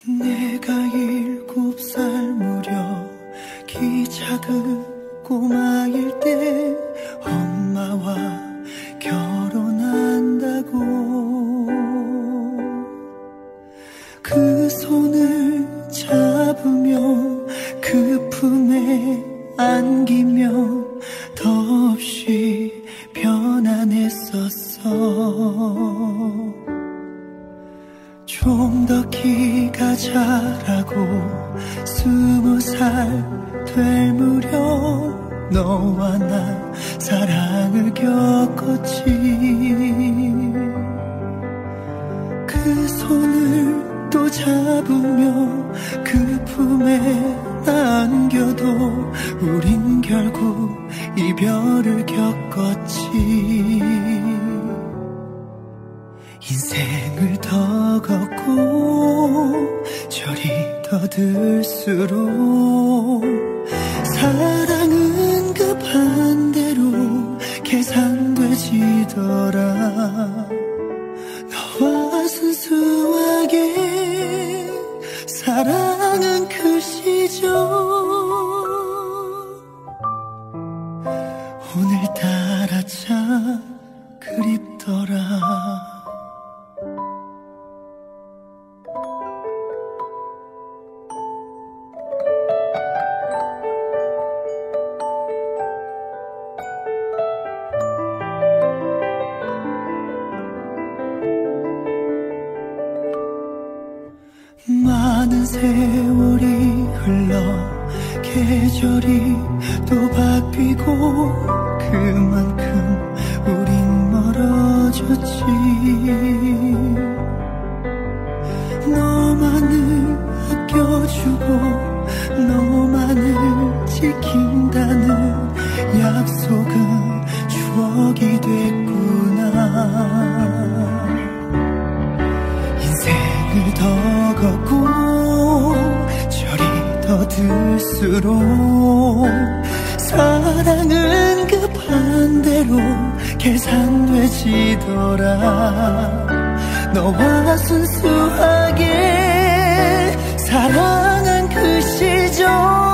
내가 7살 무렵 키 작은 꼬마일 때 엄마와 결혼한다고 그 손을 잡으며 그 품에 안기며 더없이 편안했었어. 좀 더 키가 자라고 20살 될 무렵 너와 나 사랑을 겪었지. 그 손을 또 잡으며 그 품에 안겨도 우린 결국 이별을 겪었지. 인생을 더 걷고 절이 더 들수록 사랑은 그 반대로 계산되지더라. 너와 순수하게 사랑은 그 시절 오늘따라 참 그립더라. 많은 세월이 흘러 계절이 또 바뀌고 그만큼 우린 멀어졌지. 너만을 아껴주고 너만을 지킨다는 약속은 추억이 됐구나. 인생을 더 걷고 절이 더 들수록 사랑은 그 반대로 계산되지더라. 너와 순수하게 사랑한 그 시절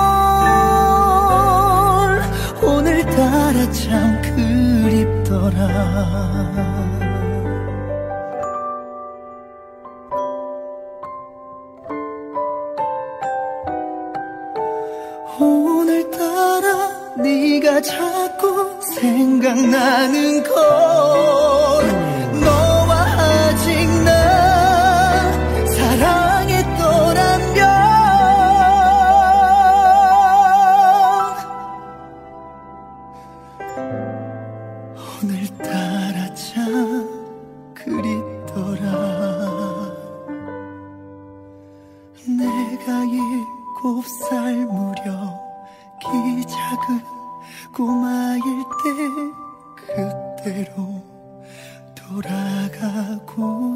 오늘따라 참 그립더라. 오늘따라 네가 자꾸 생각나는 걸 너와 아직 나 사랑했더라면 오늘따라 참 그립더라. 내가 7살 무렵 키 작은 꼬마일 때 그때로 돌아가고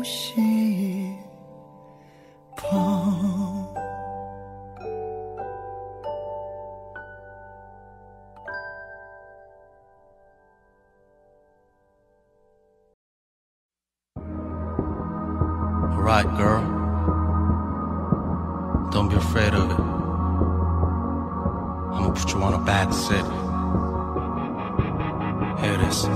싶어. Alright, girl. Don't be afraid of it. I'ma put you on a back seat. Here it is.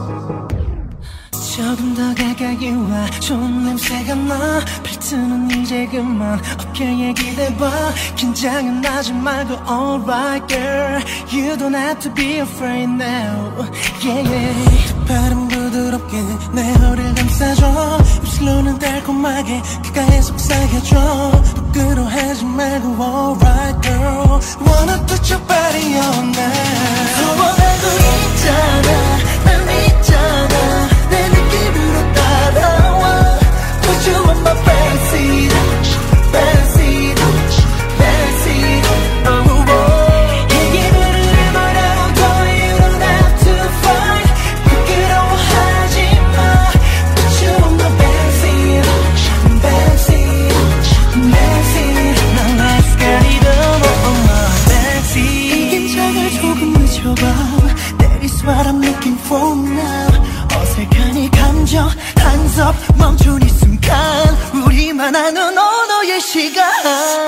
조금 더 가까이 와. 좋은 냄새가 나. 필트는 이제 그만. 어깨에 기대봐. 긴장은 하지 말고 alright girl. You don't have to be afraid now. Yeah yeah. 발은 부드럽게 내 허리를 감싸줘. 입술로는 달콤하게 귓가에 속삭여줘. 부끄러워하지 말고 alright girl. Wanna put your body on now. 소원하고 있잖아. 난 있잖아. 내 느낌으로 따라와. Put you on my backseat, backseat, backseat. Oh, oh. 이 기분을 내버려둬. You don't have to fight. 부끄러워하지 마. Put you on my backseat, backseat, backseat. Now let's get it on my backseat. 이 긴장을 조금 늦춰봐. That is what I'm looking for now. 어색한 이 감정 한섭 멈춘 이 순간 우리만 아는 언어의 시간.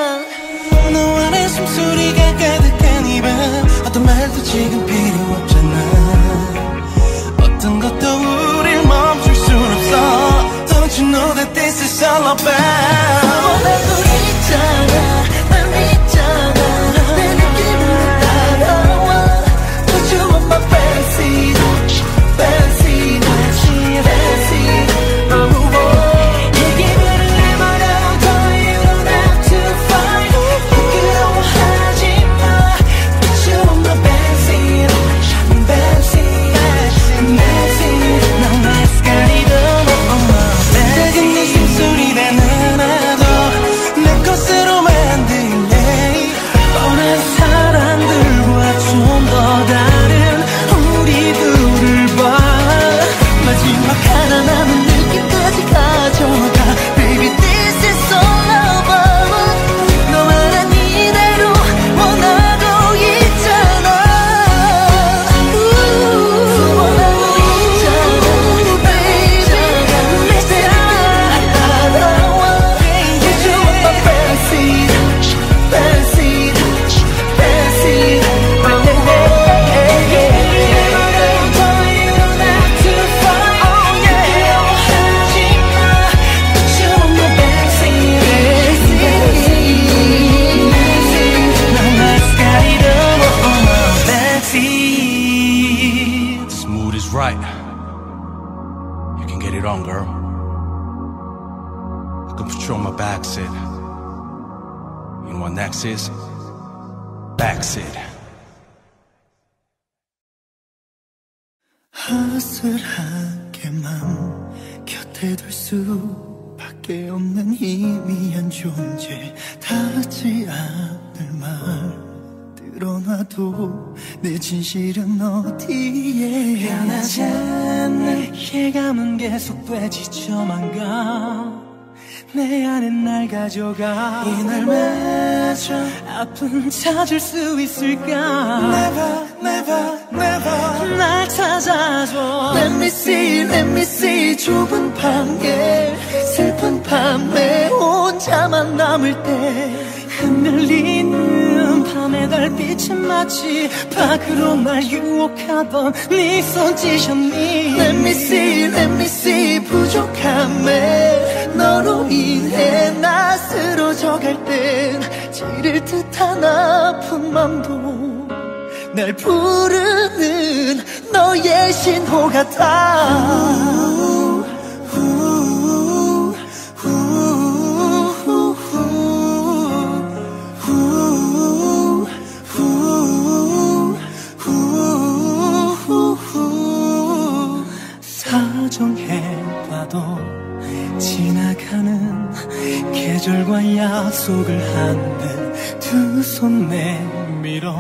know what next is? Backseat. 허술하게만 곁에 둘 수밖에 없는 희미한 존재 닿지 않을 말 드러나도 내 진실은 어디에 변하지 않는 예감은 계속되지 저만 가 내 안에 날 가져가 이날마저 아픔 찾을 수 있을까 Never, never, never 날 찾아줘 Let me see 좁은 방에 슬픈 밤에 혼자만 남을 때 흔들리는 밤의 달빛은 마치 밖으로 날 유혹하던 네 손짓이었니 Let me see 부족함에 너로 인해 나 쓰러져갈 땐 지를 듯한 아픈 맘도 날 부르는 너의 신호 같아 사정해봐도 지나가는 계절과 약속을 한듯 두 손 내밀어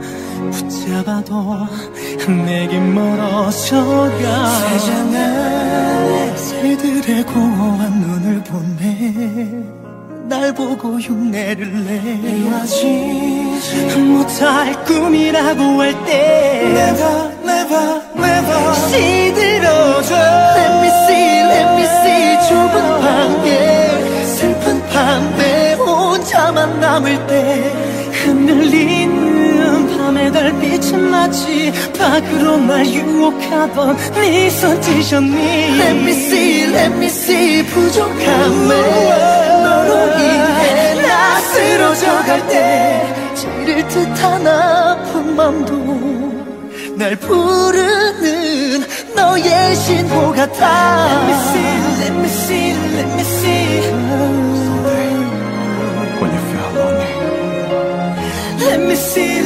붙잡아도 내게 멀어져가 세상에 새들의 공허한 눈을 보내 날 보고 흉내를 내 헤어지지 못할 꿈이라고 할 때 Never, never, never 시들어져 Let me see 좁은 방에 슬픈 밤에 혼자만 남을 때 흔들리는 밤의 달빛은 마치 밖으로 날 유혹하던 네 손짓이었니 Let me see 부족함에 너로 인해 나 쓰러져갈 때 지를 듯한 아픈 맘도 날 부르는 너의 신호 같아 Let me see When you feel lonely, Let me see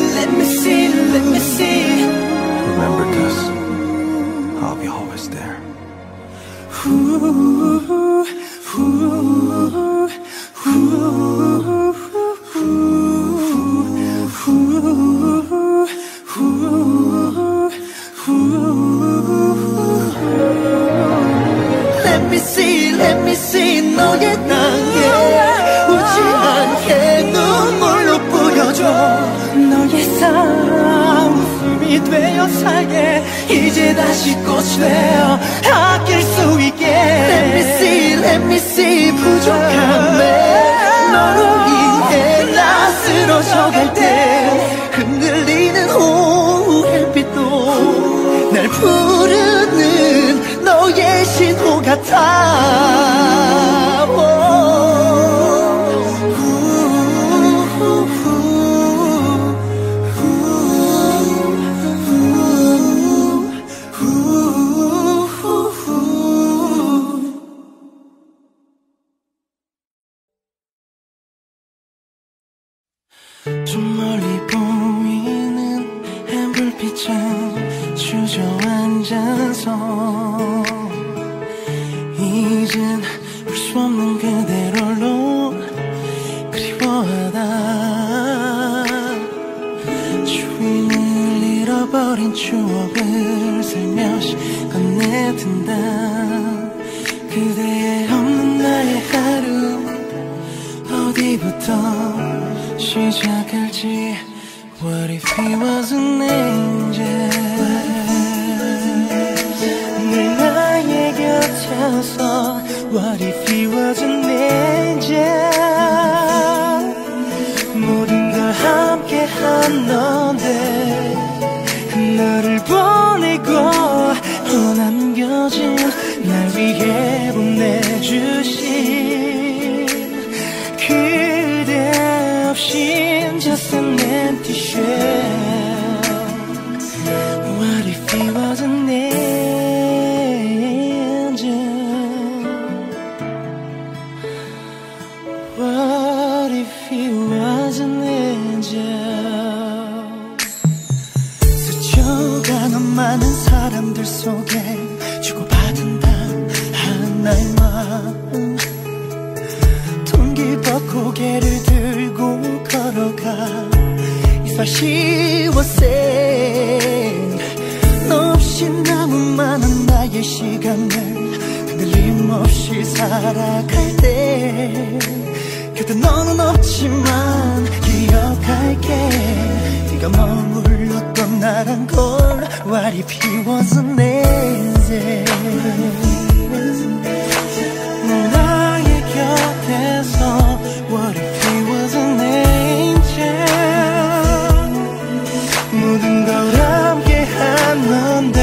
remember this. I'll be always there. Let me see 너의 땅에 울지 않게 눈물로 뿌려줘 너의 사랑 힘이 되어 살게 이제 다시 꽃이 되어 아낄 수 있게 Let me see 부족함에 너로 인해 나 쓰러져갈 때 흔들리는 오후 햇빛도 날 부르는 너의 신호 같아 좀 멀리 보이는 햇불빛에 주저앉아서 이젠 볼 수 없는 그대로로 그리워하다 주인을 잃어버린 추억을 살며시 꺼내든다 그대의 없는 나의 하루 어디부터 시작할지 What if he was an angel 늘 나의 곁에서 What if he was an angel 모든 걸 함께한 너인데 너를 보내고 남겨진 날 위해 보내주신 그대 없인 just an empty shell What if he was an angel What if he was But she was saying 너 없이 너무 많은 나의 시간을 흔들림 없이 살아갈 때 곁에 너는 없지만 기억할게 네가 머물렀던 나란 걸 What if he was an angel 나의 곁에서 What if he was an angel 모든 걸 함께 한 건데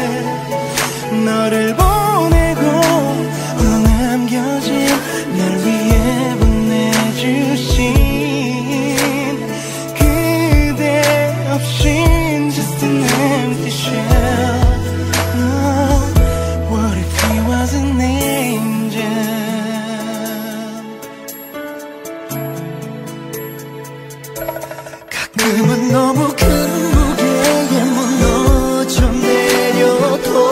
너를 보내고 홀로 남겨진 날 위해 보내주신 그대 없인 just an empty shell no, What if he was an angel 가끔은 너무 큰 무게에 무너져 내려도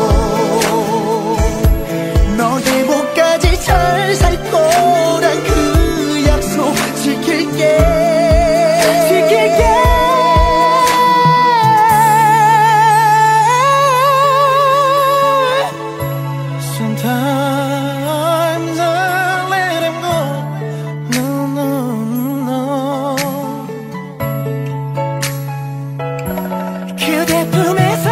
너의 목까지 잘 살 거란 그 약속 지킬게 Sometimes I let him go No, no, no 그대 품에서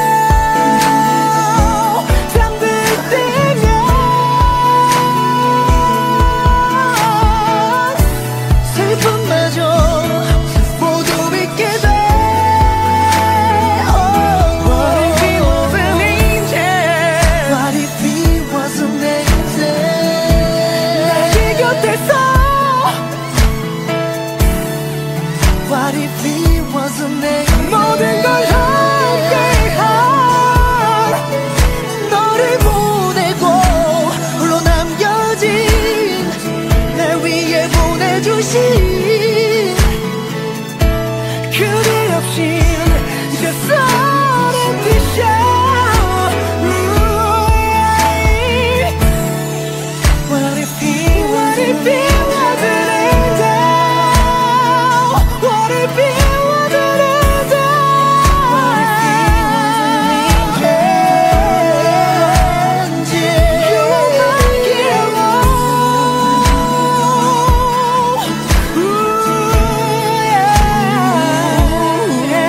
잠들 때면 슬픔마저 모두 잊게 돼 What if he was an angel What if he was an angel 나의 곁에서 What if he was an angel 모든 걸 함께한 너를 보내고 홀로 남겨진 날 위해 보내주신 그대 없인 just an empty shell What if he was an angel What if he was an angel What if he was an angel You are my hero Ooh, yeah,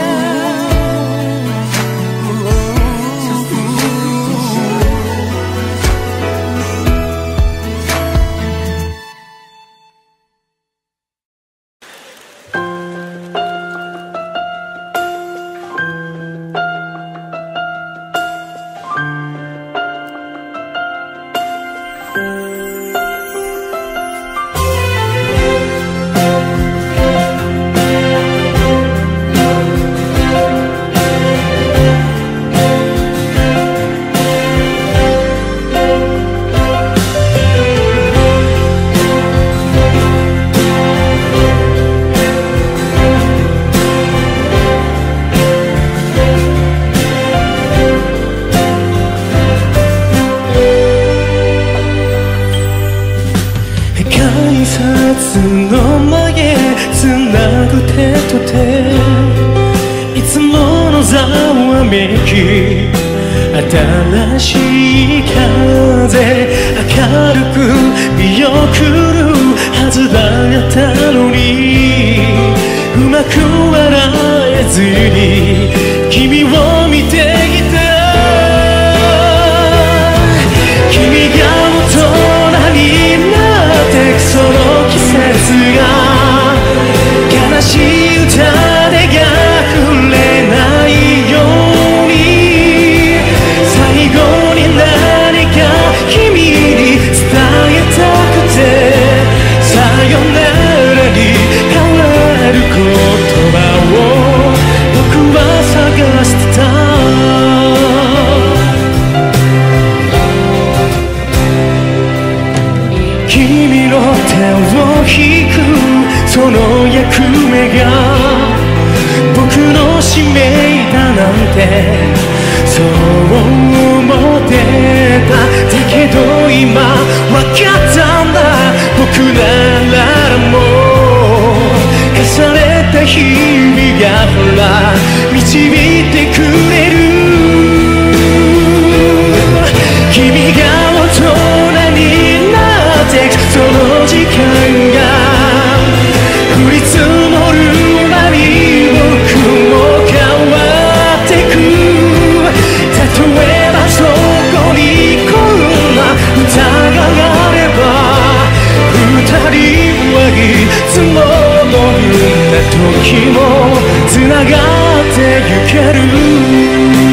改札の前つなぐ手と手いつものざわめき新しい風明るく見送るはずだったのにうまく笑えずに君を見ていた君が大人になってその季節が悲しい歌でが触れないように最後に何か君に伝えたくてさよならに変わる言葉を僕は探してた君の手を引くその役目が僕の使命だなんてそう思ってただけど今わかったんだ僕ならもう重ねた日時もつながってゆける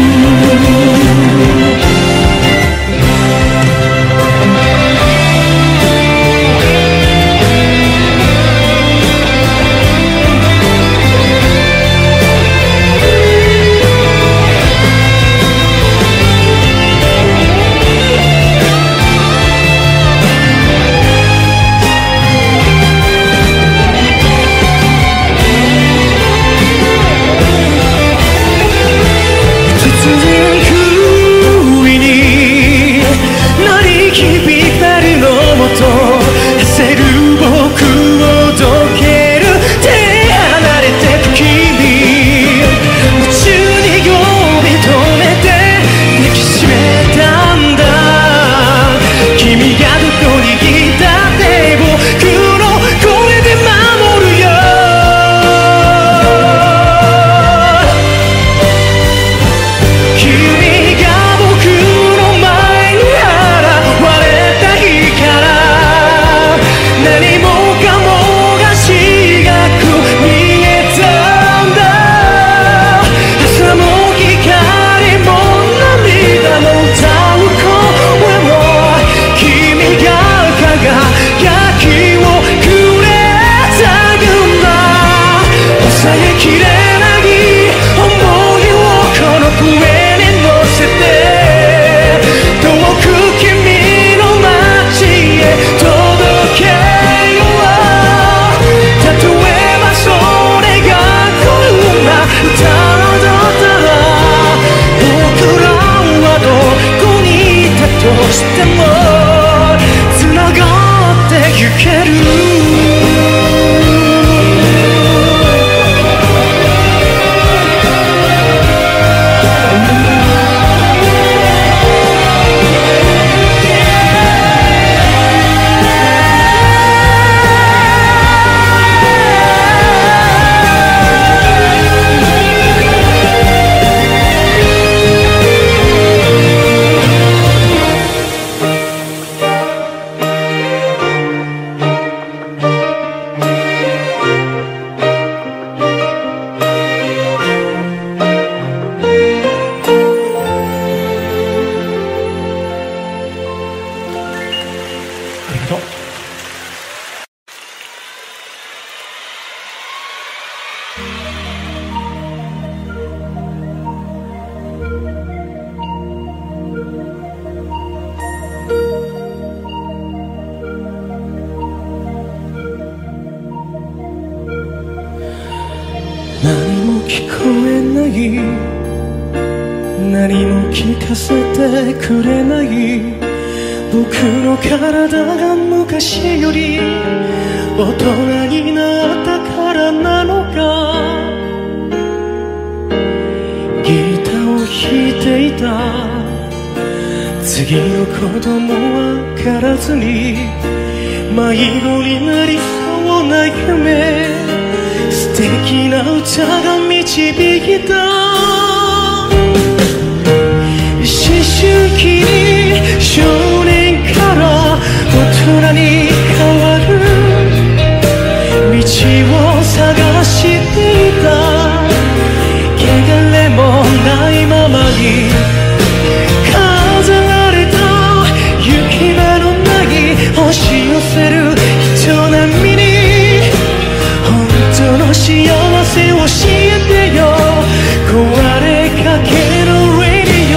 何も聞こえない、何も聞かせてくれない、僕の体が昔より大人になったからなのか。ギターを弾いていた次のこともわからずに迷子になりそうな夢、素敵な歌が導いた。思春期に少年から大人に変わる道を探していた。汚れもないままに飾られた行き場のない押し寄せる人並みに本当の幸せを教えてよ。壊れかけのレディオ、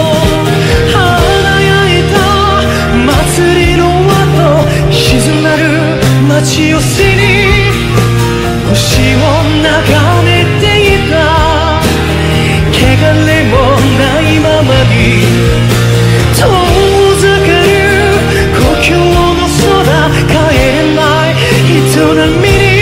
華やいた祭りの後静まる街を背に星を眺めていた。汚れもないままに遠ざかる故郷の空、帰れない人並みに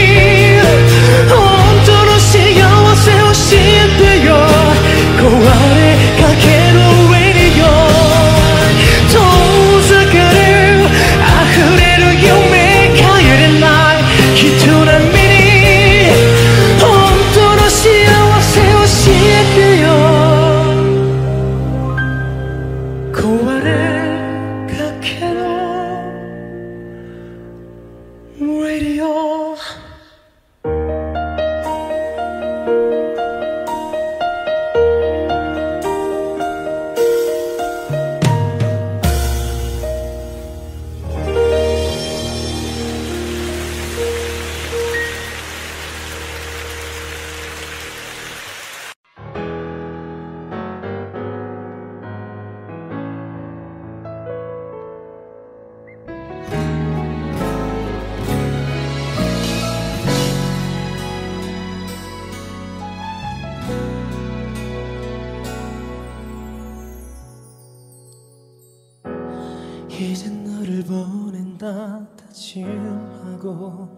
혼자 다짐하고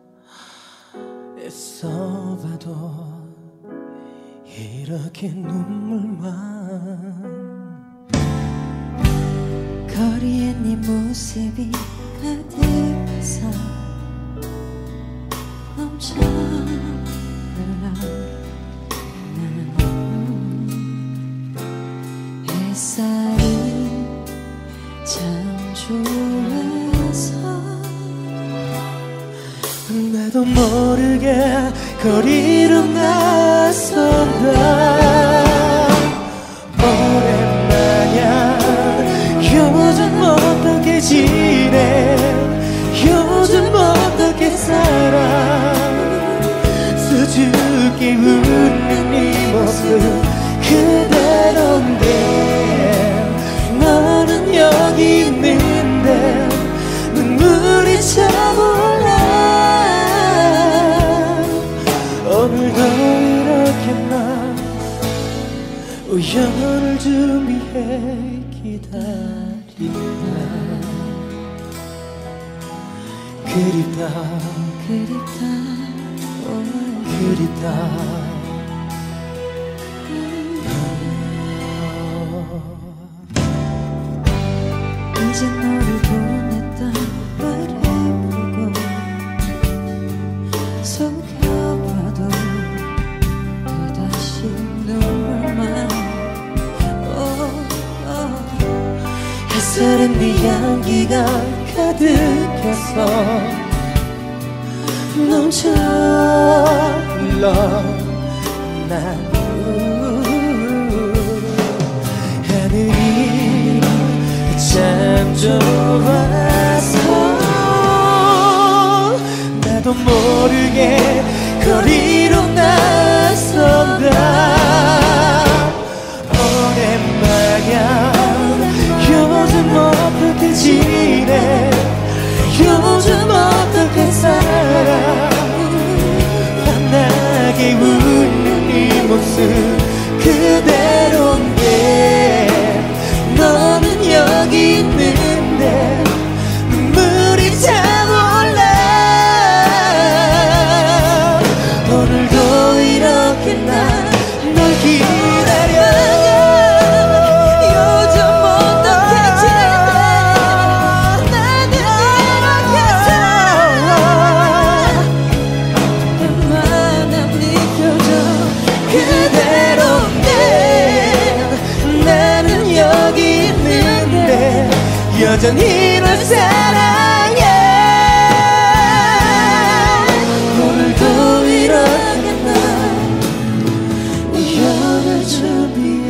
애써봐도 이렇게 눈물만. 거리에 네 모습이 가득해서 넘쳐 흘러. 햇살이 참 좋아서 나도 모르게 거리로 나선다. 오랜만이야. 요즘 어떻게 지내? 요즘 어떻게 살아? 수줍게 웃는 네 모습 그대로인데 너는 여기 있는데 눈물이 차올라. 오늘도 이렇게 난 우연을 준비해 기다린다. 그립다 그립다 그립다. 이제 너를 보냈던 바라보고 속여봐도 또다시 눈물만. 햇살은 네 향기가 가득해서 넘쳐 흘러. 난 하늘이 참 좋아서 나도 모르게 거리로 나선다. 오랜만이야. 요즘 어떻게 지내? 요즘 어떻게 살아? 환하게 웃는 네 모습 그대로인데 너는 여기 있는데 눈물이 차올라. 오늘도 이렇게 난 널 기다려. 요즘 어떻게 지내? 나는 이렇게 살아. 얼마나 네 표정 그대로인데 나는 여기 있는데 여전히 널 사랑해. 오늘도 이렇게 난 우연을 준비해.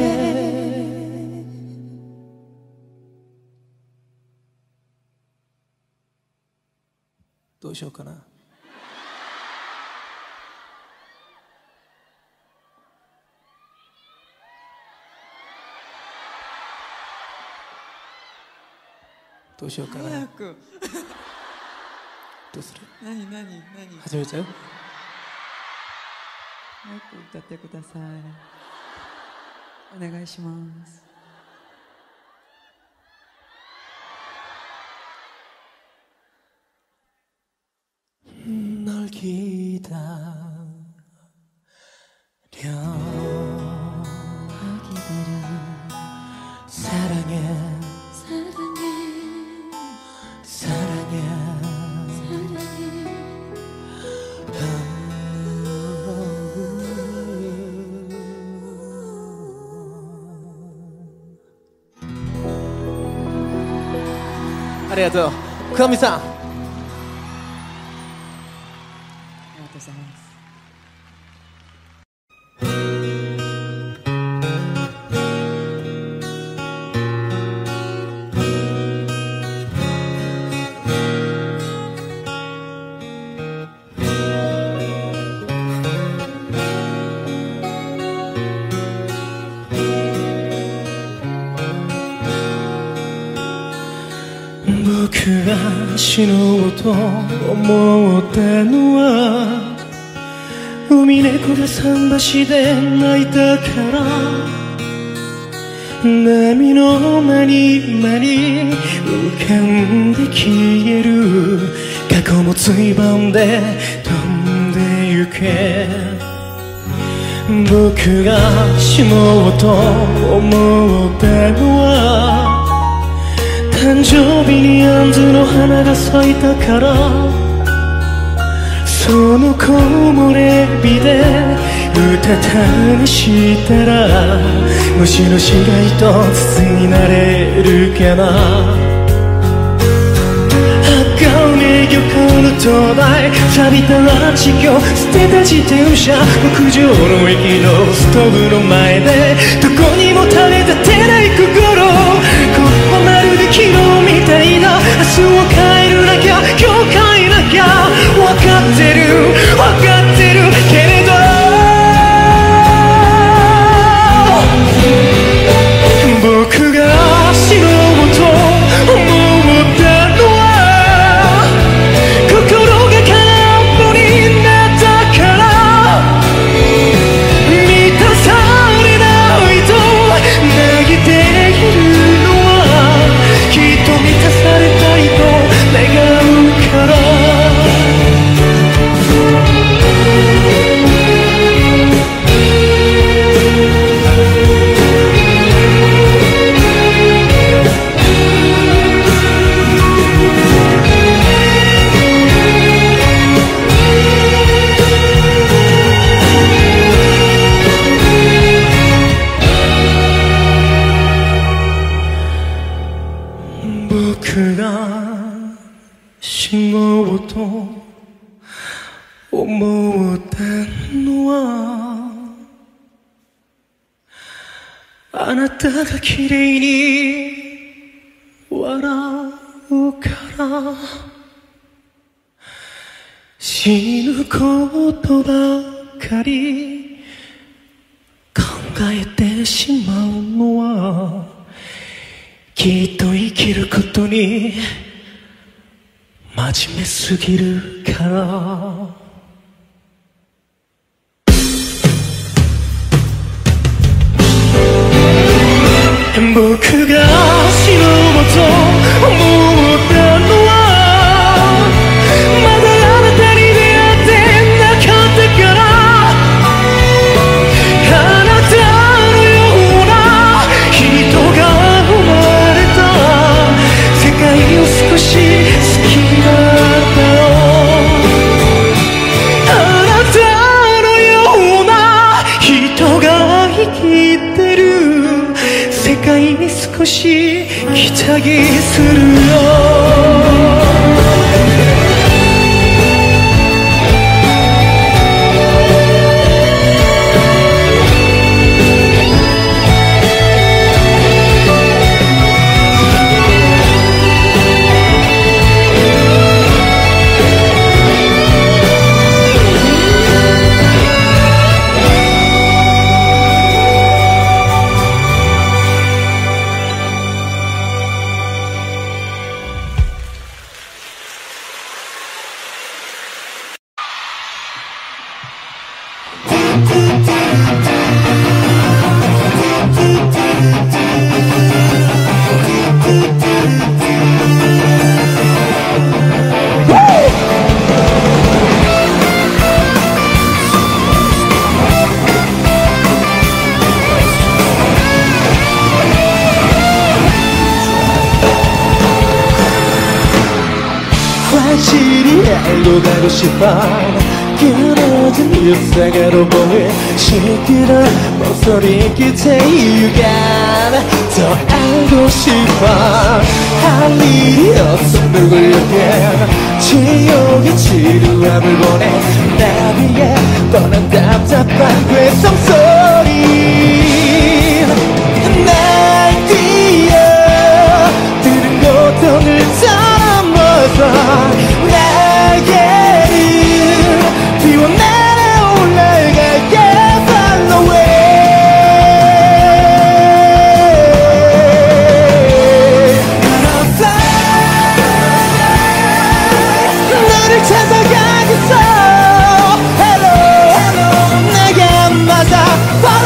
또 쉬었구나.どうしようかな。 早くどうする？ 何始めちゃう？ 早く歌ってください。お願いします。 널 기다려. 사랑해 사랑해 아리가또 구하미さん。 ありがとうございます。 僕が死のうと思ったのは海猫が桟橋で泣いたから。 波の間に間に浮かんで消える過去もついばんで飛んでゆけ僕が死のうと思ったのは誕生日に杏の花が咲いたからその木漏れ日でうたた寝したら虫の死骸と筒になれるかな鋼漁港の灯台錆びた地球捨てた自転車屋上の駅のストーブの前でどこにも垂れ立てない心ここはまるで昨日みたいな明日を変えるなきゃ今日変えなきゃ分かってる分かってるけれど僕が死のうと思ったのは心が空っぽになったから満たされないと嘆いているのはきっと満たされたいと願うから僕が死のうと思ったのはあなたが綺麗に笑うから死ぬことばかり考えてしまうのはきっと生きることに真面目すぎるから僕が死のうと思ったのはまだあなたに出会ってなかったからあなたのような人が生まれた世界を少し好きだったよあなたのような人が生きてる世界に少し期待するよLugar cepat Kena jenis agar boleh Syekira Bosori kita yugan Soal sifat Hali Osum bergulian Ciyogi ciru amul boleh Nabiya Penentap tapan gue songsori Naik dia Turun gotong을 담아서 찾아가겠어 Hello Hello 내게 맞아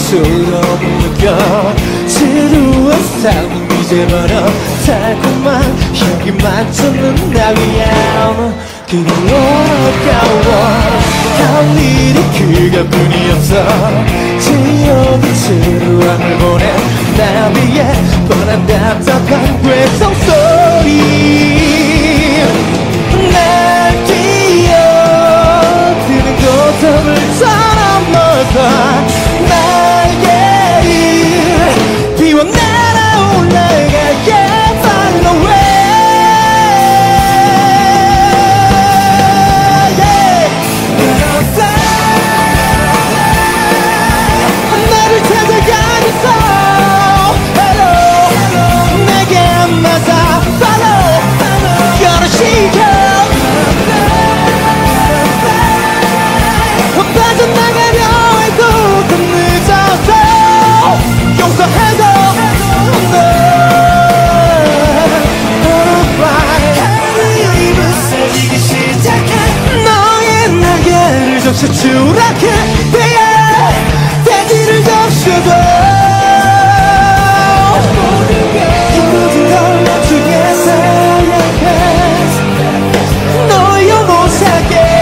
것처럼 느껴 지루한 삶은 이제 멀어 달콤한 향기 만드는 나위야 그걸로 아까워 할 일이 그것뿐이었어 지옥의 지루함을 보낸 나비의 뻔한 답답한 괴성소리 날 뛰어드는 고통을 털어먹어 날개를 비워 날아올라가게 Fly away 나를 찾아가겠어 Hello 내게 맞아 Follow 열어시켜 빠져나가려 해도 더 늦어서 용서해도 하루의 부서지기 시작해 너의 날개를 적셔 추락해 대지를 적셔도 모든 걸 멈추겠어야 해 너의 영혼 살게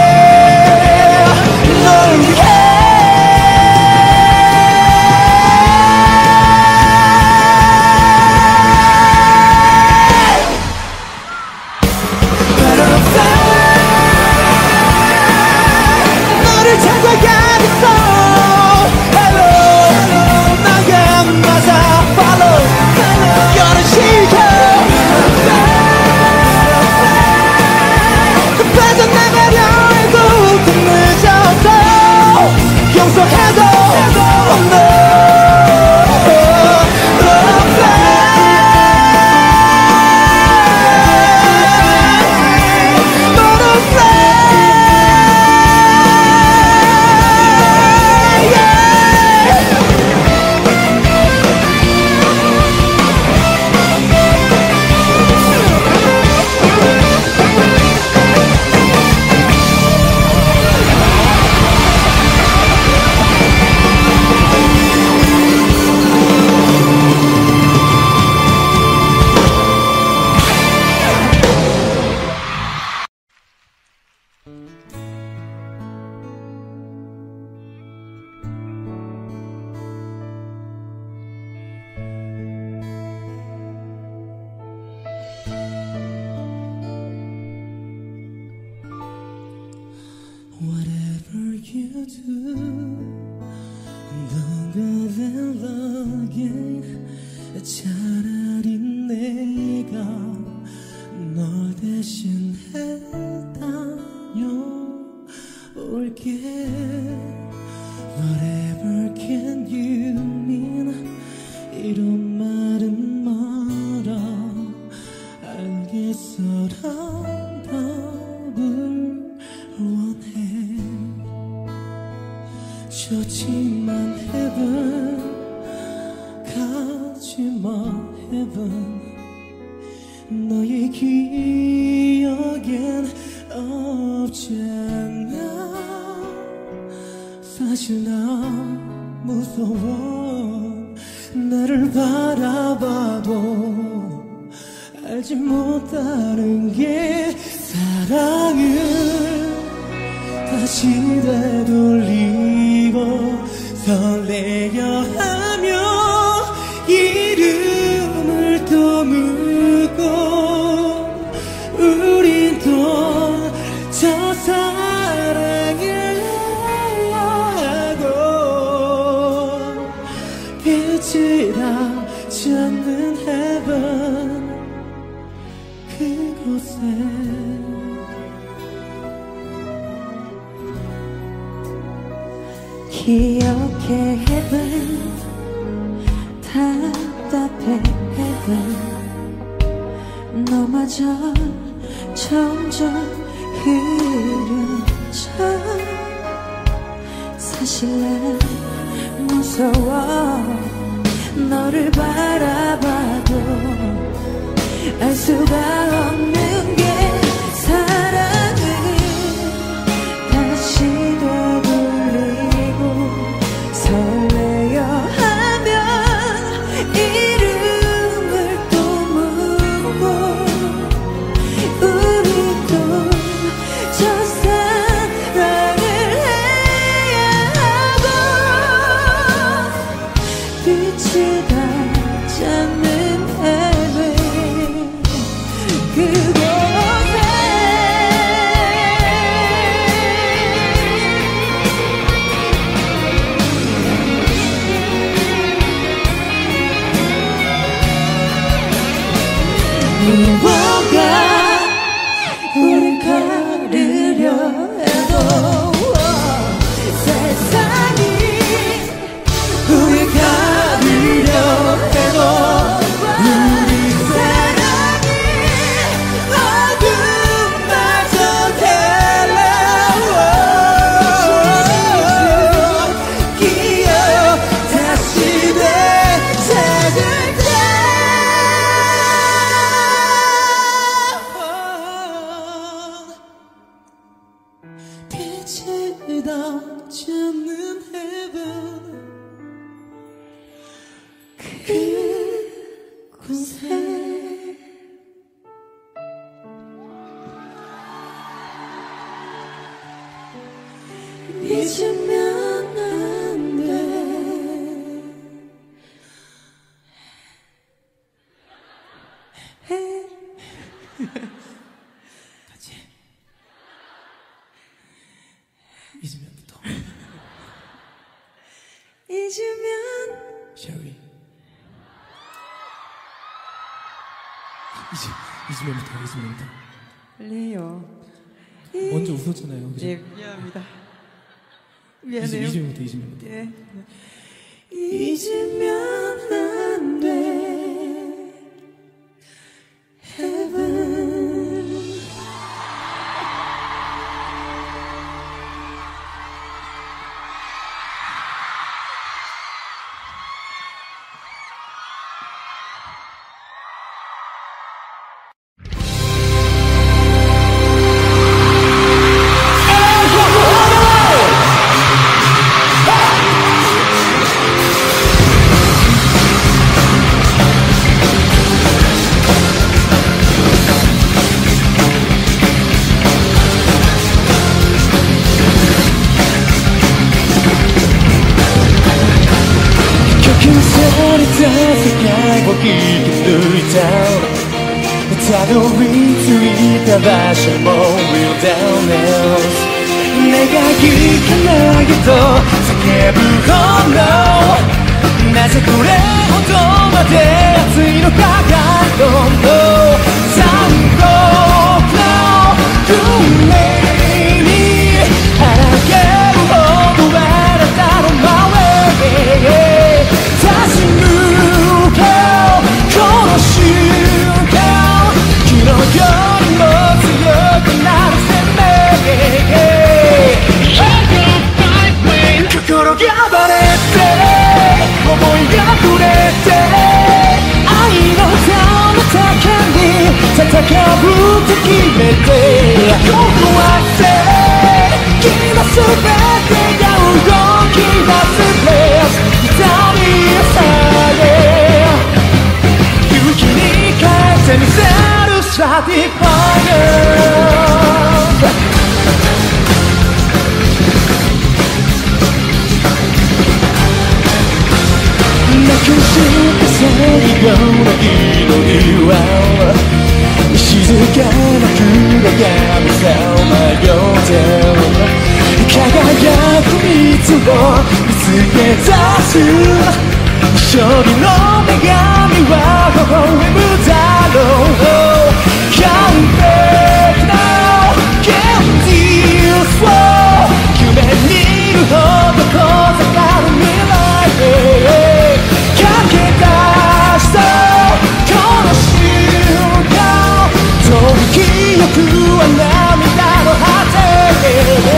Whatever you do, don't go there again. 차라리 내가 널 대신 다녀올게. Whatever can you mean? 이런 말은 말아. 알겠어란 답을 원해. 좋지만 heaven 가지마 heaven 너의 기억엔 없잖아. 사실 나 무서워. 나를 바라봐도 알지 못하는 게 사랑을 다시 되돌리고 설레려 하며 이름을 또 묻고 우린 또 저 사랑을 해야 하고 빛이 나지 않는 heaven 그곳에 기억해 heaven 답답해 heaven 너마저 점점 흐려져. 사실 난 무서워. 너를 바라봐도 알 수가 없는 게 사랑을 다시 되돌리고 설레 우린 걸으려 해도 세상이 우리 가리려 해도 우리 사랑이 어둠마저 달라워 기억 다시 되찾을 때 빛을 덮쳐는 heaven 그곳에 잊으면 안 돼. 같이 잊으면부터 잊으면 셰리 잊으면부터 빨리요. 먼저 웃었잖아요. 그죠? 예, 미안합니다. 미안해요. 잊으면부터 예. 잊으면 안 돼. heaven 큰 소리 떠서 기게 down 다도 위투이다 다시 will down 내가 기가 나게도叫ぶのなぜこれほどまで熱いのかがどんどん残酷な運命に抗うほどあなたの前へ立ち向かうこの瞬間昨日よりも強くなる生命心がバレて思いが触れて愛のためだけに戦うと決めてここは君の全てが動き出すレース痛みさえ勇気に変えてみせるサティファイアなくした最後の祈りは静かな暗闇さまよって輝く蜜を見つけ出す勝利の女神は微笑むだろう完璧な現実を夢見るほど小坂の未来へ駆け出したこの瞬間遠い記憶は涙の果て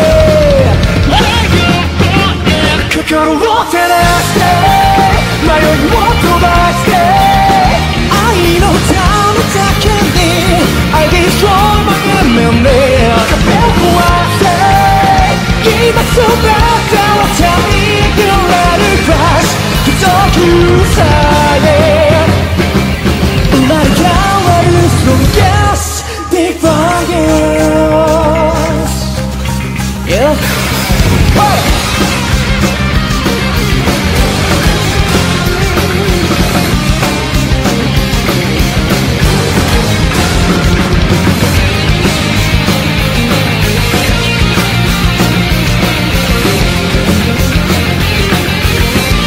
心を照らして迷いを飛ばして愛のためだけに I destroy my enemy 壁を壊して今すべてを手に入れる Crash 貴族さえ生まれ変わる Strongest Defiance Yeah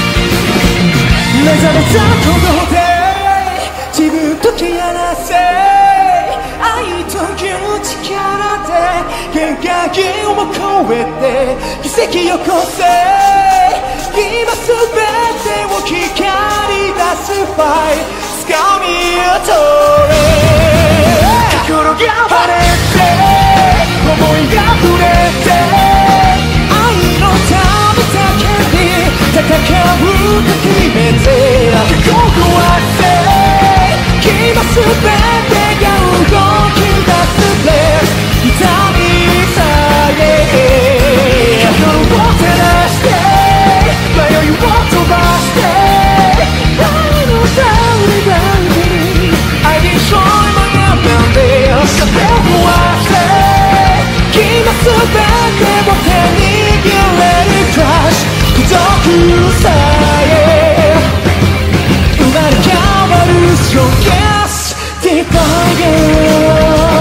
目覚めたことで自分と切り離せ鍵をも越えて奇跡を起こせ今すべてを光り出すファイ掴み取れ心が晴れて思いが触れて愛のためだけに戦うと決めてここは今すべてが動き出すレース痛みさえ心を照らして迷いを飛ばして愛のダウリバウリ I destroy my memory それを忘れ今すべてを手に入れるクラッシュ孤独さえ生まれ変わる衝撃Deep again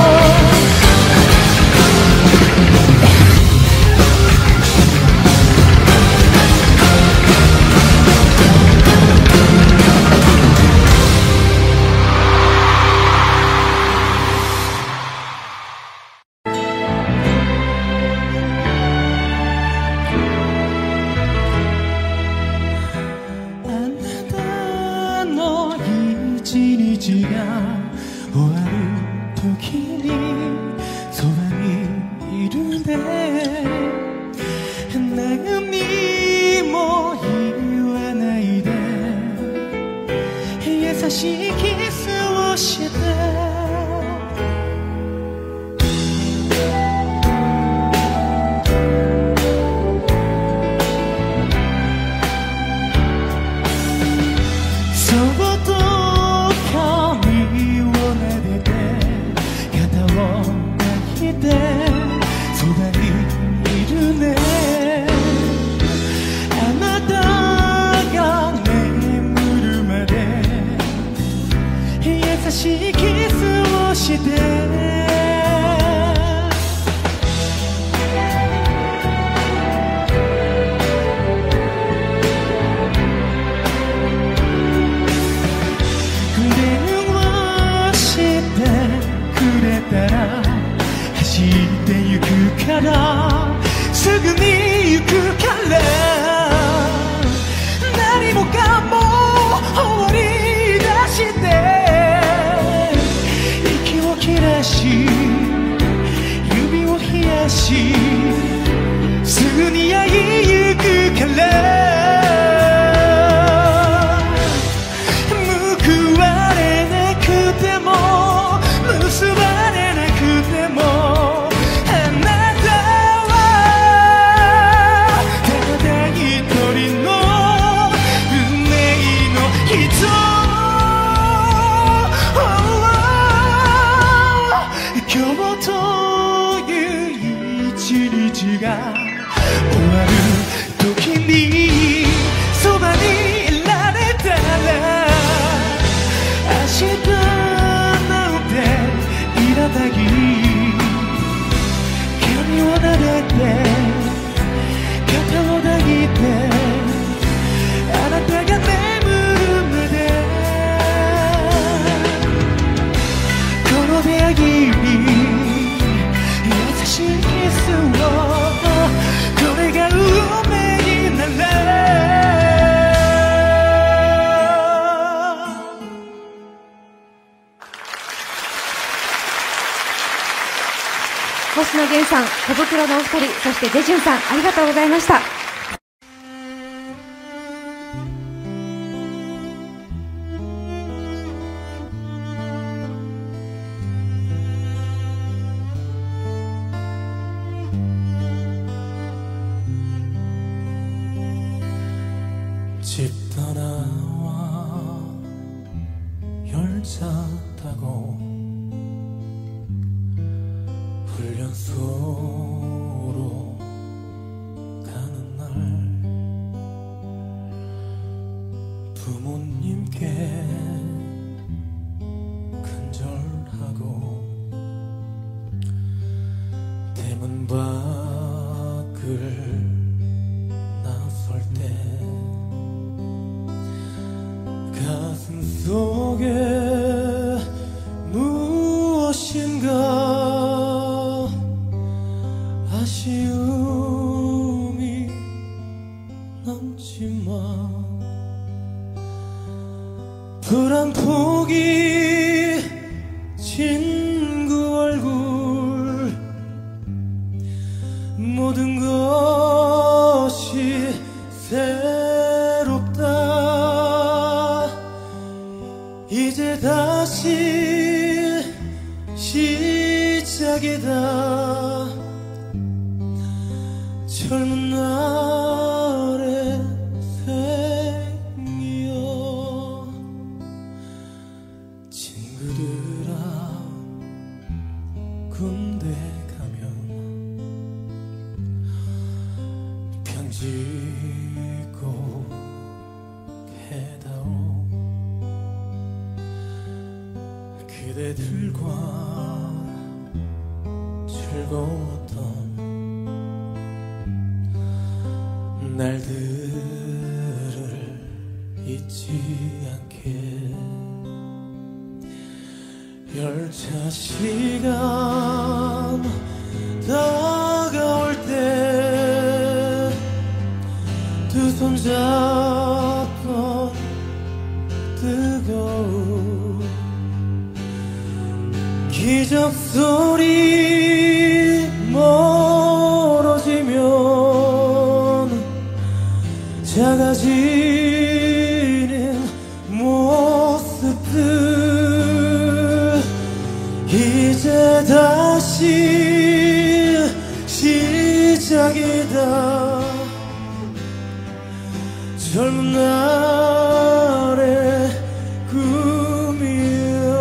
星野源さん、小袋のお二人、そしてジェジュンさん、ありがとうございました。 집 떠나와 열차 타고 훈련소로 가는 날 부모님께 근절하고 대문 밖을 나설 때 가슴 속에 무엇인가 불안 포기 친구 얼굴 모든 것이 새롭다 이제 다시 시작이다 젊은 날의 생이여 친구들아 군대 가면 편지 꼭 해다오 그대들과 즐거웠던 날들을 잊지 않게 열차 시간 다가올 때 두 손 잡던 뜨거운 기적 소리 멀어지면 작아지는 모습들 이제 다시 시작이다 젊은 날의 꿈이여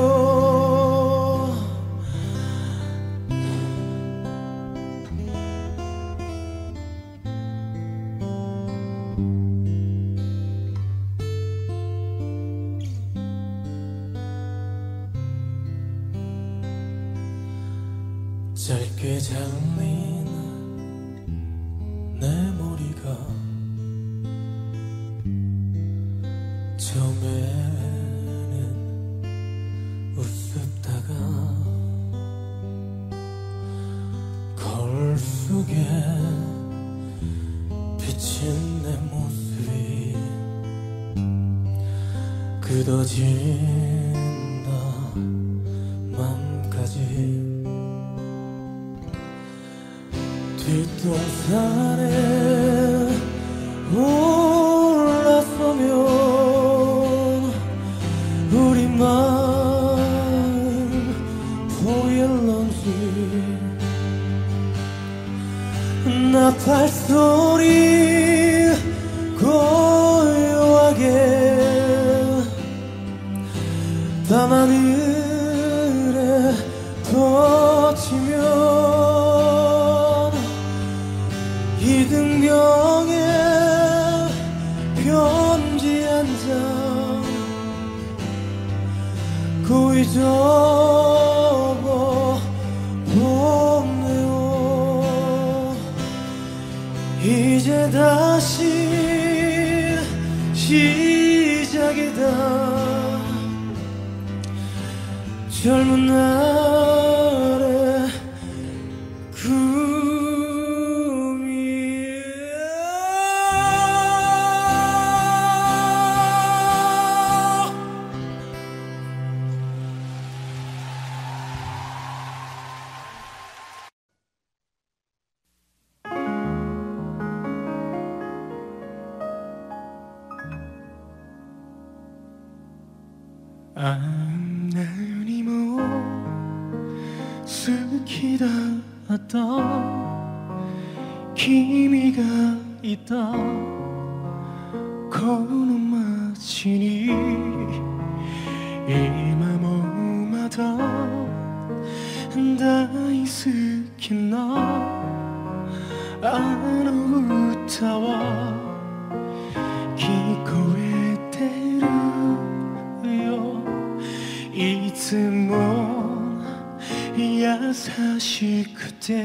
짧게 잘린 내 머리가 처음에는 우습다가 거울 속에 비친 내 모습이 굳어진다 맘까지 뒷동산에 올라서면 우리 마음 보일런지 나 발소리 고요하게 밤하늘에 퍼지면 이등병에 편지 한 장 고이 접어 보내요 이제 다시 시작이다 젊은 날의あんなにも好きだった君がいたこの街に今もまだ大好きなあの歌は聞こえてるよいつも優しくて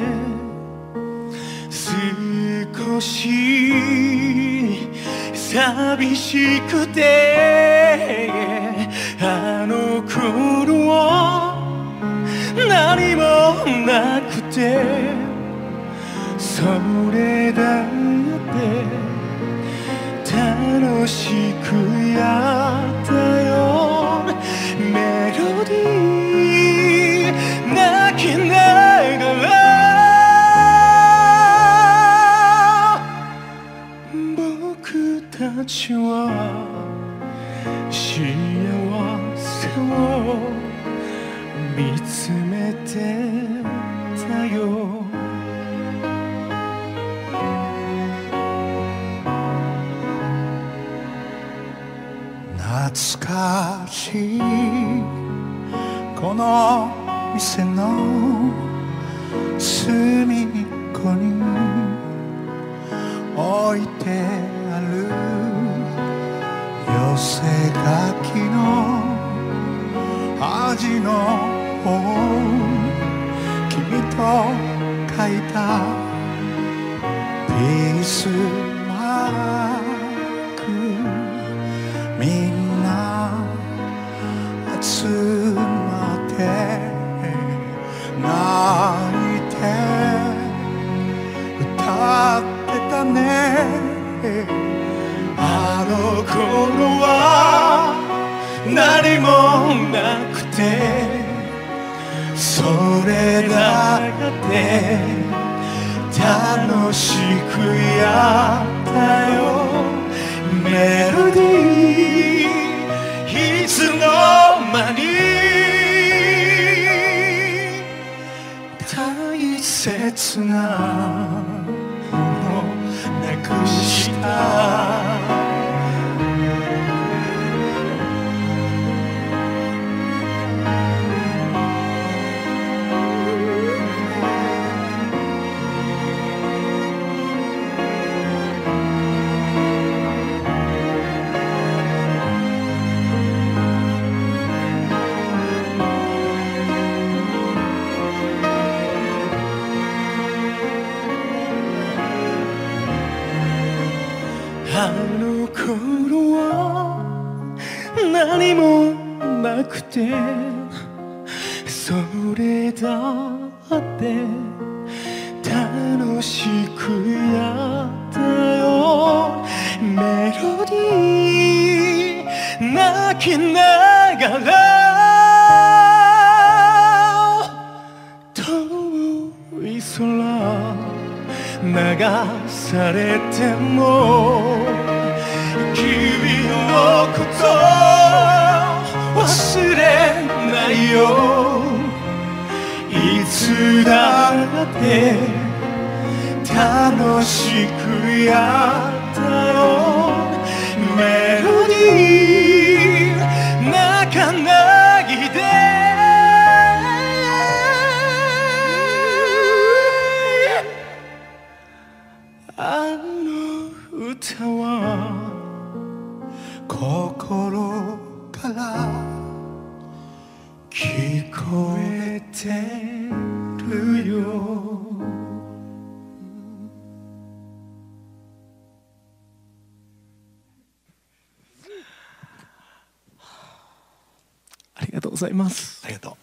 少し寂しくてあの頃は何もなくてそれだって楽しくやったよメロディー泣きながら僕たちは幸せを見つめてたよ懐かしいこの店の隅っこに置いてある寄せ書きの味の本君と書いたピースマークみんな集まって泣いて歌ってたねあの頃は何もなくてそれだけで楽しくやったよメロディーいつの間に大切なものなくしたあの頃は何もなくてそれだって楽しくやったよメロディー泣きながら遠い空流されても君のこと忘れないよいつだって楽しくやったよメロディー泣かないであの歌は心から聞こえてるよありがとうございますありがとう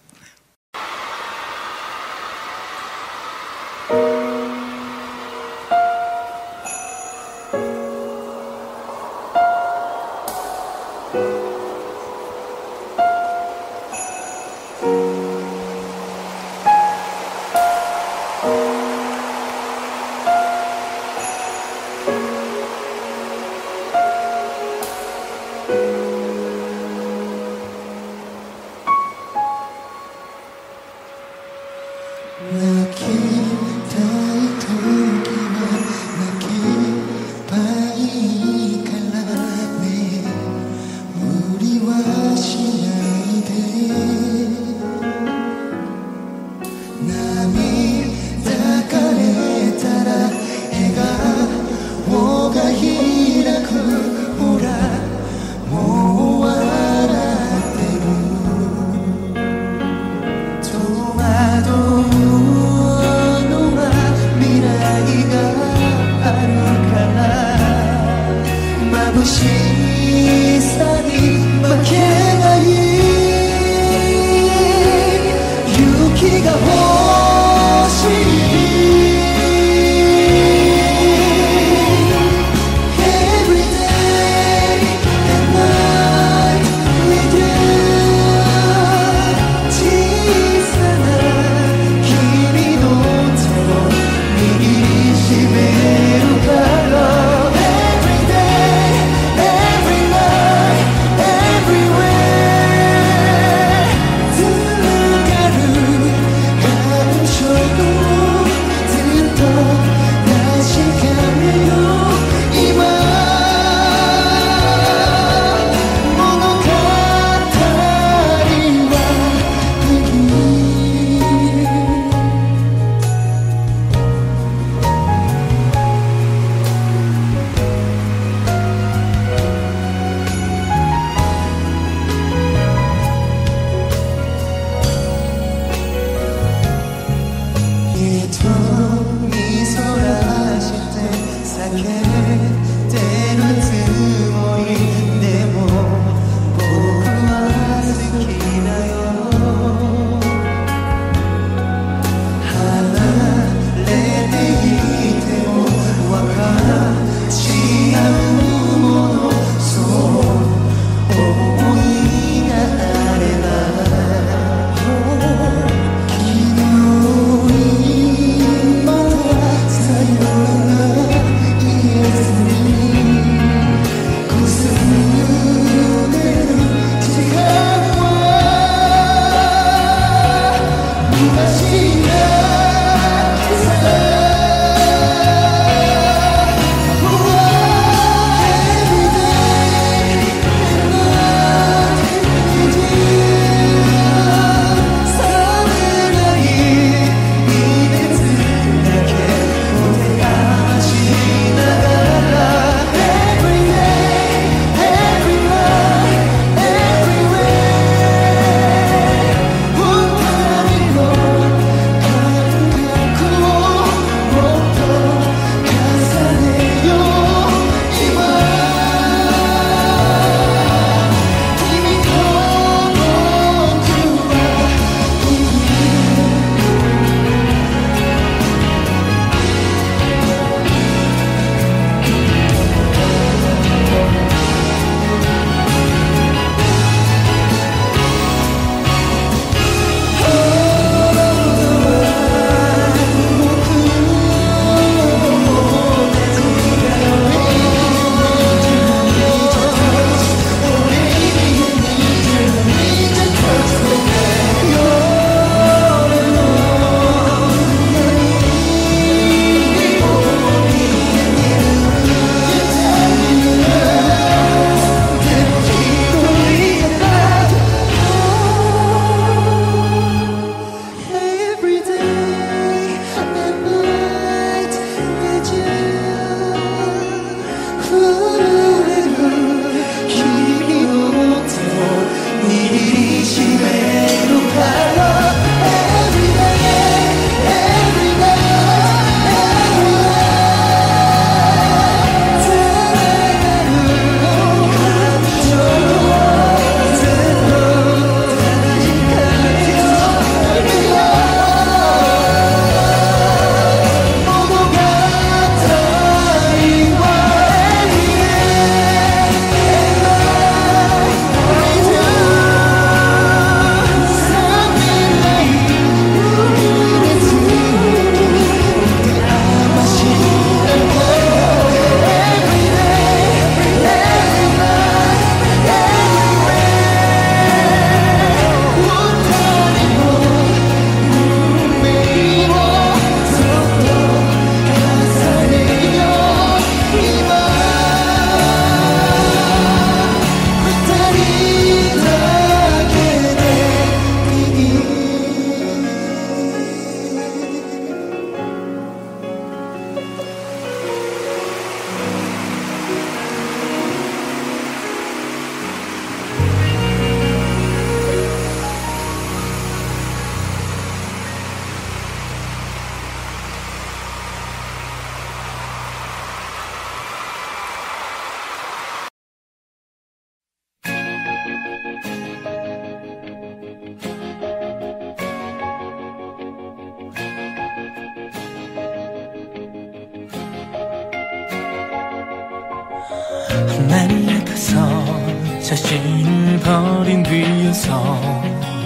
자신을 버린 뒤여서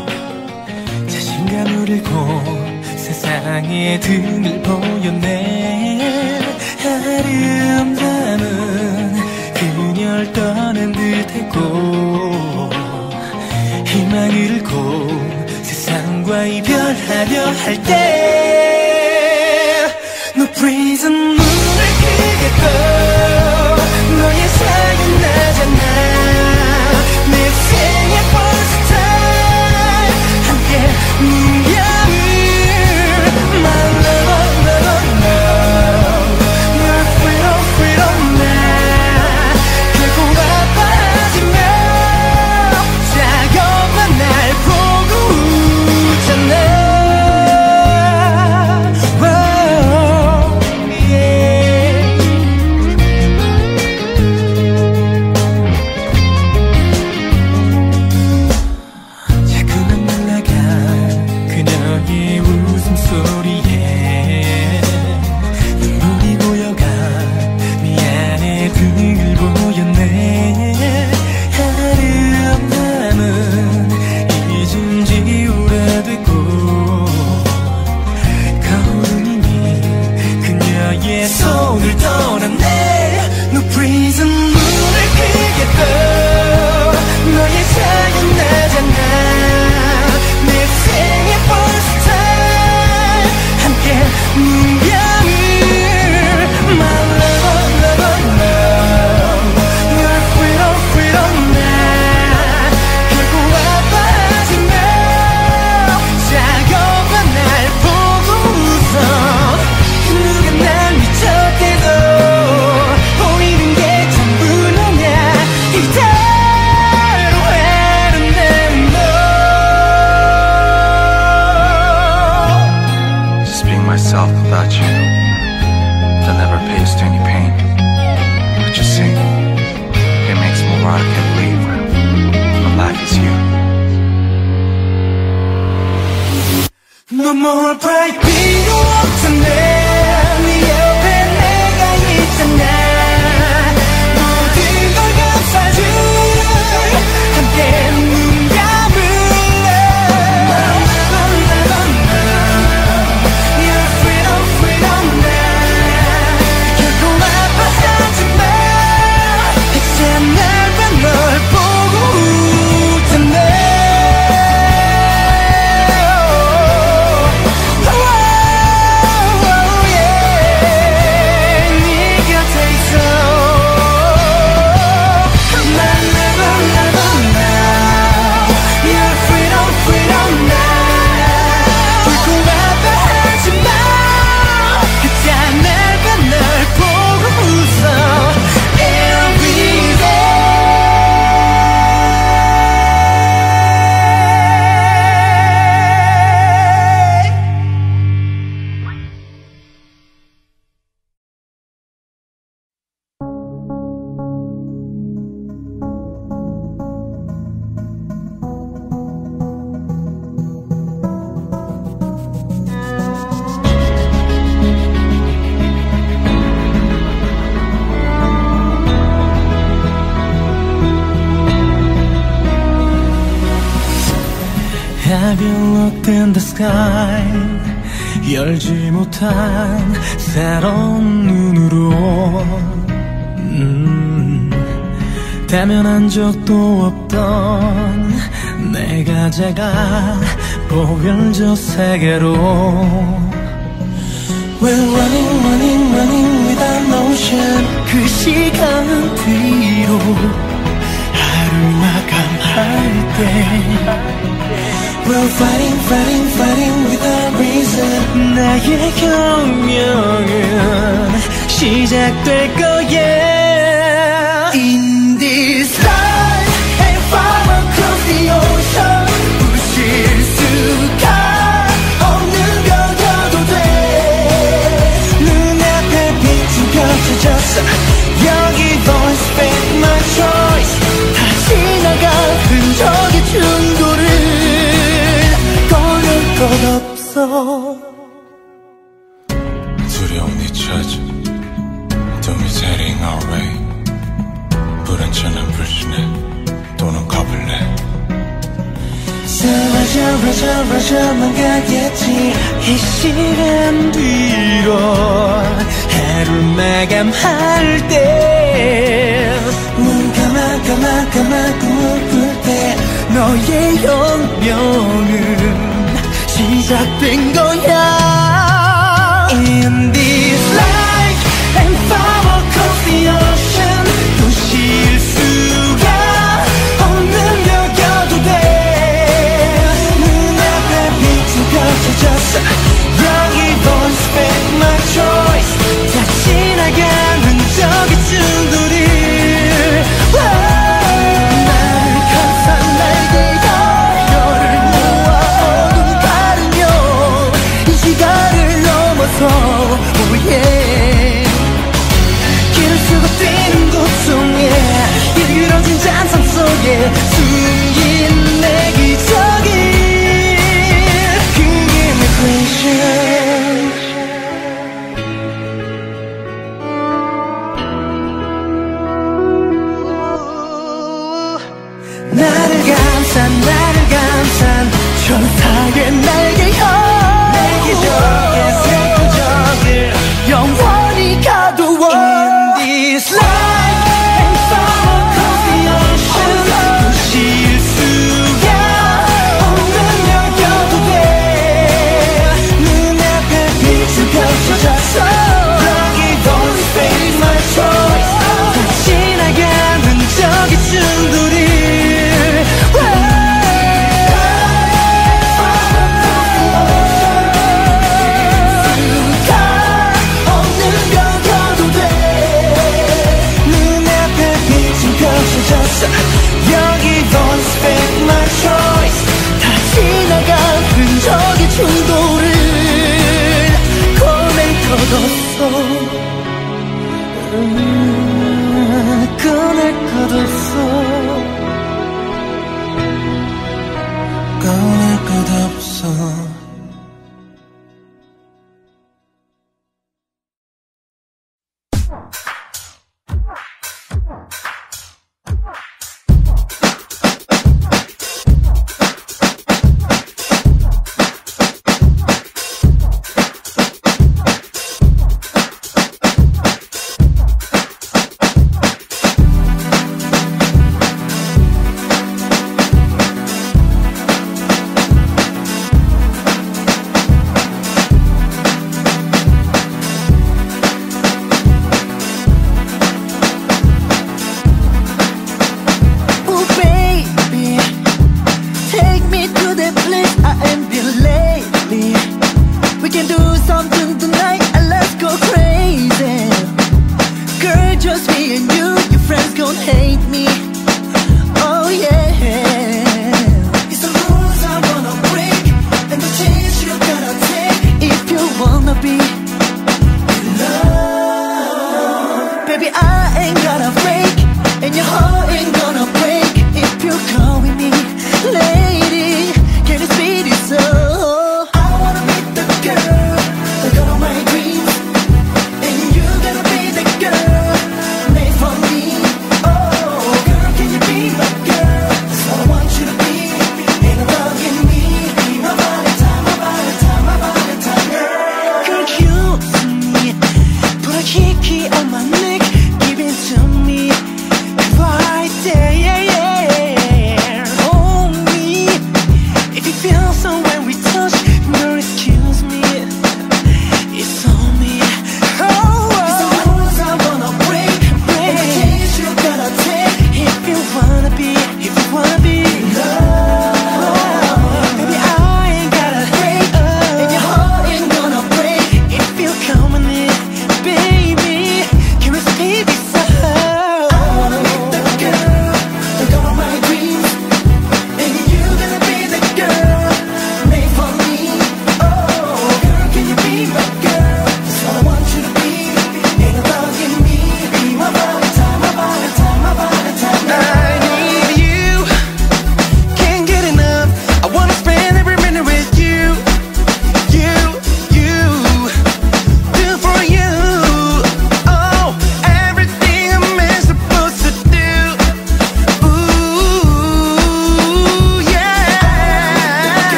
자신감을 잃고 세상에 등을 보였네. 아름다움은 그녀를 떠난 듯했고 희망을 잃고 세상과 이별하려 할 때 No prison 문을 크게 떠 너의 사연 나잖아. 내 생의 first time 함께 문양을 My love, love, love You're freedom, freedom now 결국 아파하지 마. 자격만 날 보고 웃잖아. 손을 떠났네. No prison 문을 크게 떠 너의 사연 나잖아. 내 생의 first time 함께 문양을 My love, love, love You're freedom, freedom now 결국 아파하지 마. 자격만 날 보고 웃어. 누가 날 미쳤대도 보이는 게 전부 너냐. 이대로 해는 내 너. Just being myself without you, that never pays to any pain. But you see, it makes me more I can't believe my life is you. No more pride 필요 없잖아. 네 옆에 내가 있잖아. 모든 걸 감싸줄 함께 눈 감을래. You're freedom, freedom now 결코 아파하지 마. 이제 날 봐 널 보고 웃잖아. Have you looked in the sky? 열지 못한 새로운 눈으로 대면한 적도 없던 내 가제가 보여 저 세계로 We're running, running, running without motion 그 시간 뒤로 하루 마감할 때 We're fighting, fighting, fighting without reason 나의 경영은 시작될 거야 In this life and far across the ocean 부실 수가 없는 거여도 돼 눈앞에 빛이 펼쳐졌어 여기 voice make my choice 다 지나간 흔적의 충돌을 것 없어 두려움이 찾아 Doom is heading our way 불안전한 불신에 사라져만 가겠지. 이 시간 뒤로 하루 마감할 때 눈 감고 울 때 너의 운명은 시작된 거야. In this life and far across the ocean 도시일 수가 없는 벽여도 돼. 눈앞에 빛이 펼쳐졌어. 여기 voice back my choice. 다 지나가는 저기 층들이 나를 감싼 날개여 너를 모아 어둠 가르며 이 시간을 넘어서 oh yeah. 길을 쓰고 뛰는 고통에 이루어진 잔상 속에 숨긴 내 기적이 그게 내 creation. 나를 감싼 천사의 날개여 내 기적의 색구적을 영원히 가두어. In this life and far across the ocean 도시일 수가 없는 여겨도 돼. 눈앞에 빛이 펼쳐졌어. 여기 don't face my choice. 다 지나가는 저기 층들이 여기 don't speak my choice. 다 지나간 흔적의 충돌을 꺼낼 것 없어. 꺼낼 것 없어. 꺼낼 것 없어.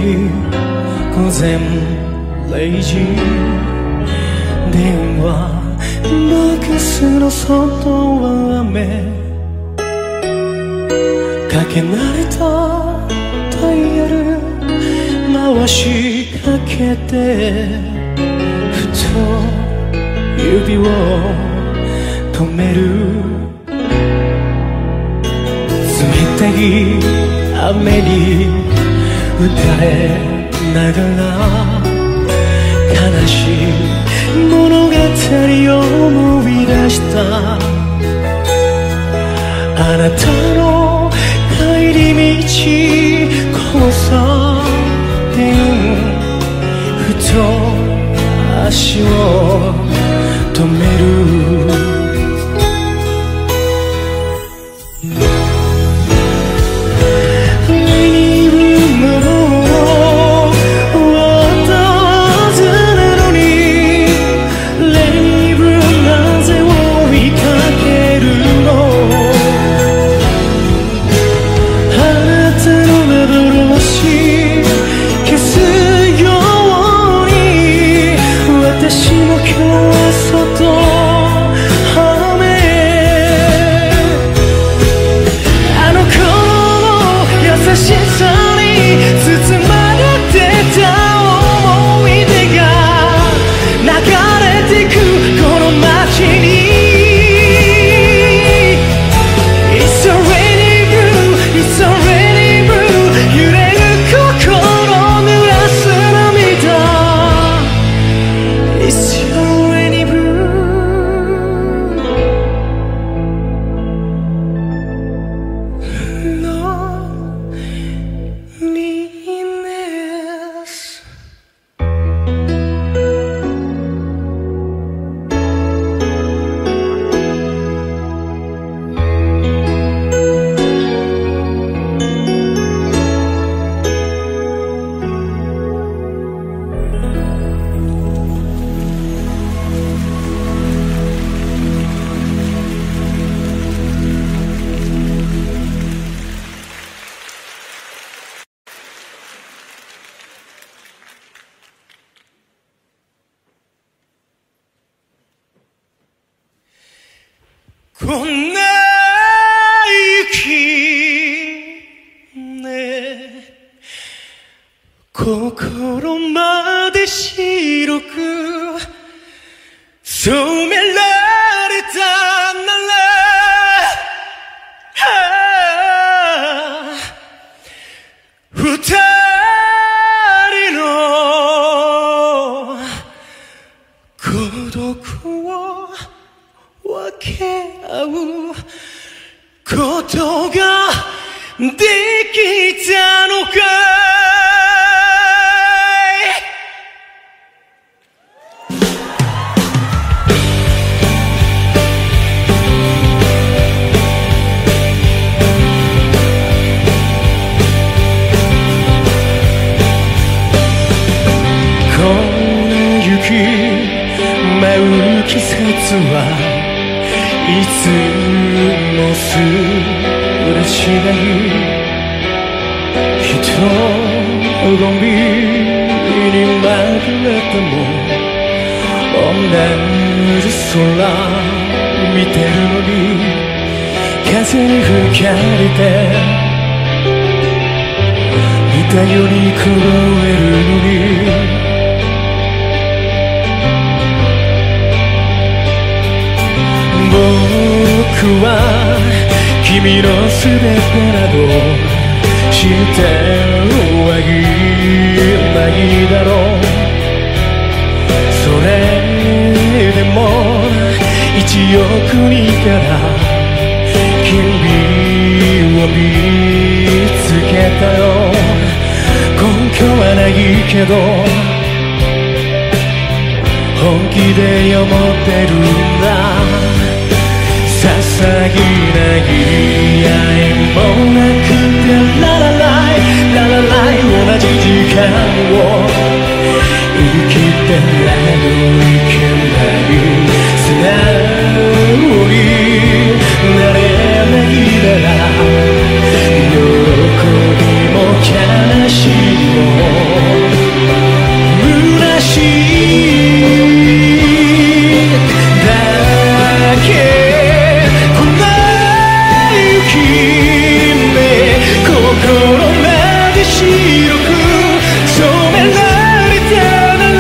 午前0時電話ボックスの外は雨かけ慣れたダイヤル回しかけてふと指を止める冷たい雨に歌えながら悲しい物語を思い出したあなたの帰り道交差点ふと足を止めるこんな雪ね心まで白く染められたなら、二人の孤独を分け合うことができたのかい。こんな雪舞う季節はいつもすれ違い、人混みにまぐれても同じ空見てるのに、風に吹かれて似たように凍えるのに、僕は君のすべてなど知ってはいないだろう。それでも1億人から君を見つけたよ。根拠はないけど本気で思ってるんだ。ささぎない愛もなくてララライララライ、同じ時間を生きてないといけない。素直になれないなら喜びも悲しみもね心まで白く染められたなら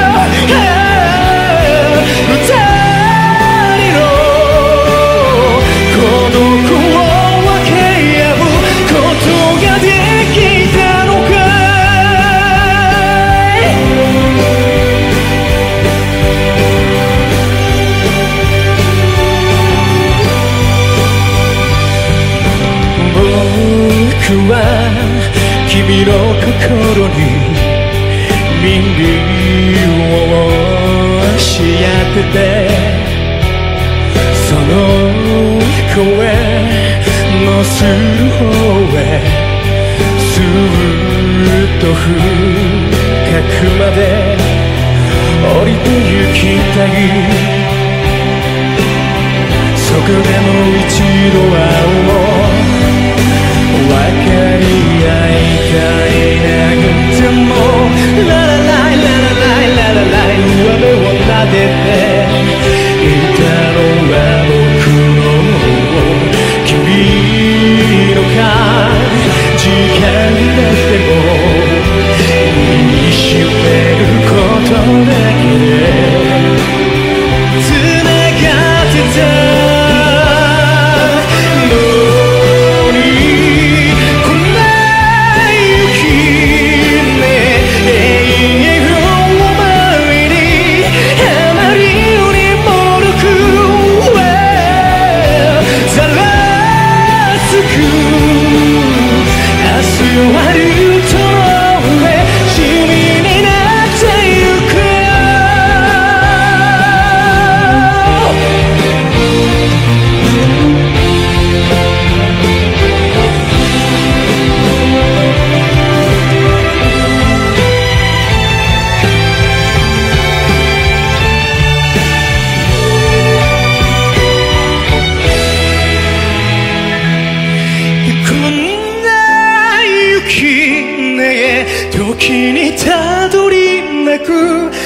二人の孤独を分け合うことができたのかい僕は君の心に耳をし合っててその声のする方へスーッと深くまで降りて行きたいそこでもう一度会おう分かり合いたいなくてもララライララライララライ上辺を撫でていたのは僕の君のか時間だっても身にしめることだけで繋がってた時にたどりなく